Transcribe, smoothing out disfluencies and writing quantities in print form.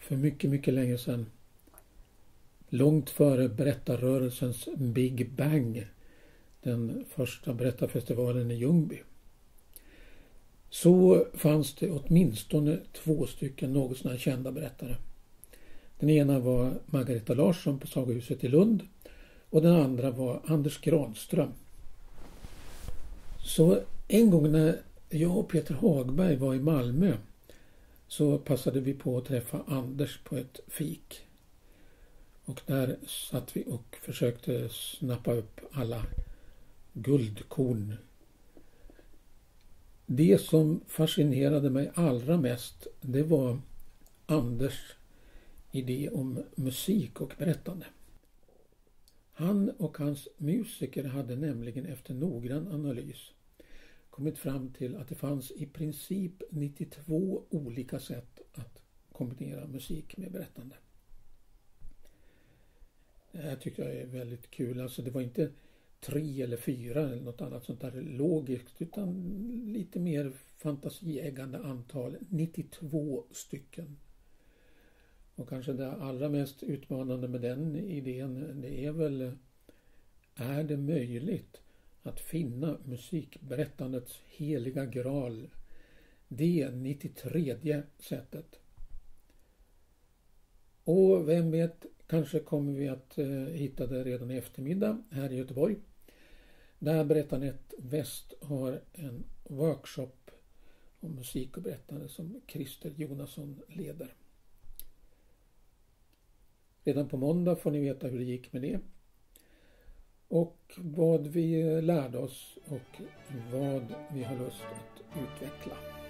för mycket, mycket länge sedan. Långt före berättarrörelsens Big Bang, den första berättarfestivalen i Ljungby. Så fanns det åtminstone 2 stycken något sådana kända berättare. Den ena var Margareta Larsson på Sagohuset i Lund och den andra var Anders Granström. Så en gång när jag och Peter Hagberg var i Malmö så passade vi på att träffa Anders på ett fik. Och där satt vi och försökte snappa upp alla guldkorn. Det som fascinerade mig allra mest, det var Anders idé om musik och berättande. Han och hans musiker hade nämligen efter noggrann analys kommit fram till att det fanns i princip 92 olika sätt att kombinera musik med berättande. Det här tycker jag är väldigt kul. Alltså det var inte 3 eller 4 eller något annat sånt där logiskt, utan lite mer fantasieggande antal, 92 stycken. Och kanske det allra mest utmanande med den idén, det är väl, är det möjligt att finna musikberättandets heliga graal, det 93:e sättet? Och vem vet, kanske kommer vi att hitta det redan i eftermiddag här i Göteborg. Där Berättarnet Väst har en workshop om musik och berättande som Christer Jonasson leder. Redan på måndag får ni veta hur det gick med det. Och vad vi lärde oss och vad vi har lust att utveckla.